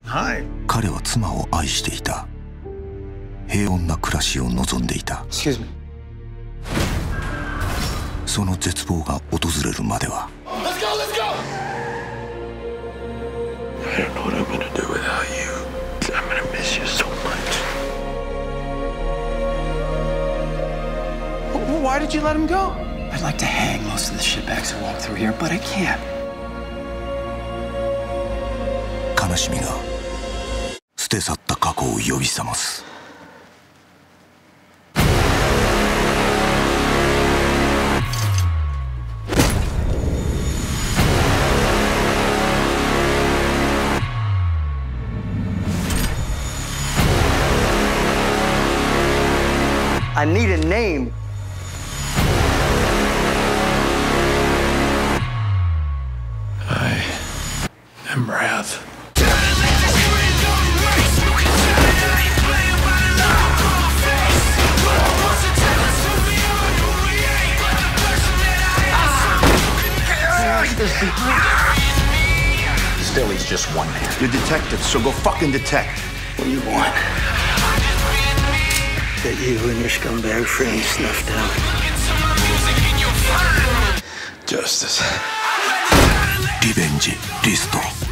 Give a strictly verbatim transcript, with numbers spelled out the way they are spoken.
はい。 彼は妻を愛していた。平穏な暮らしを望んでいた。 Excuse me. その絶望が訪れるまでは。 Let's go, let's go! I don't know what I'm gonna do without you. I'm gonna miss you so much. Why did you let him go? I'd like to hang most of the shitbags who walk through here, but I can't. 悲しみが捨て去った過去を呼び覚ます。 I need a name. I am Wrath. Still, he's just one man. You're detectives, so go fucking detect. What do you want? That you and your scumbag friend snuffed out. Justice. リベンジリスト。